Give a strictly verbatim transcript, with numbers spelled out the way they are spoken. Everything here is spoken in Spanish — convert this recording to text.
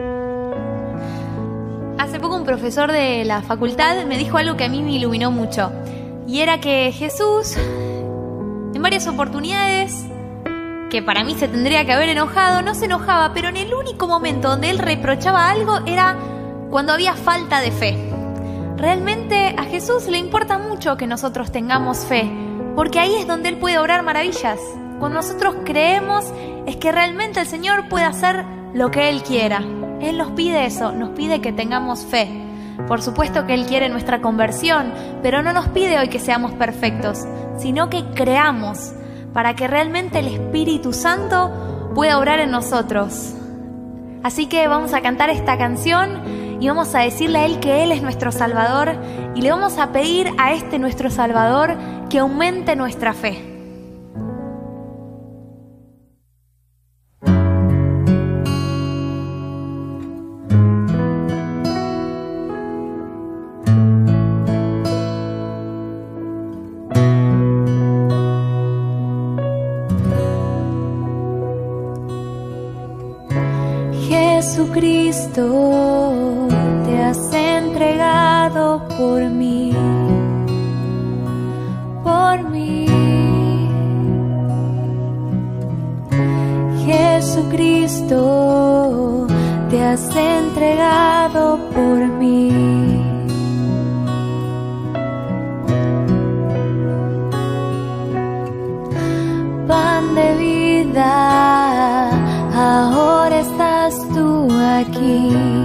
Hace poco un profesor de la facultad me dijo algo que a mí me iluminó mucho, y era que Jesús, en varias oportunidades que para mí se tendría que haber enojado, no se enojaba, pero en el único momento donde él reprochaba algo era cuando había falta de fe. Realmente a Jesús le importa mucho que nosotros tengamos fe, porque ahí es donde Él puede obrar maravillas. Cuando nosotros creemos es que realmente el Señor puede hacer lo que Él quiera. Él nos pide eso, nos pide que tengamos fe. Por supuesto que Él quiere nuestra conversión, pero no nos pide hoy que seamos perfectos, sino que creamos para que realmente el Espíritu Santo pueda obrar en nosotros. Así que vamos a cantar esta canción y vamos a decirle a Él que Él es nuestro Salvador, y le vamos a pedir a este nuestro Salvador que aumente nuestra fe. Jesucristo, te has entregado por mí, por mí. Jesucristo, te has entregado por mí. Pan de vida, ahora estás tú aquí.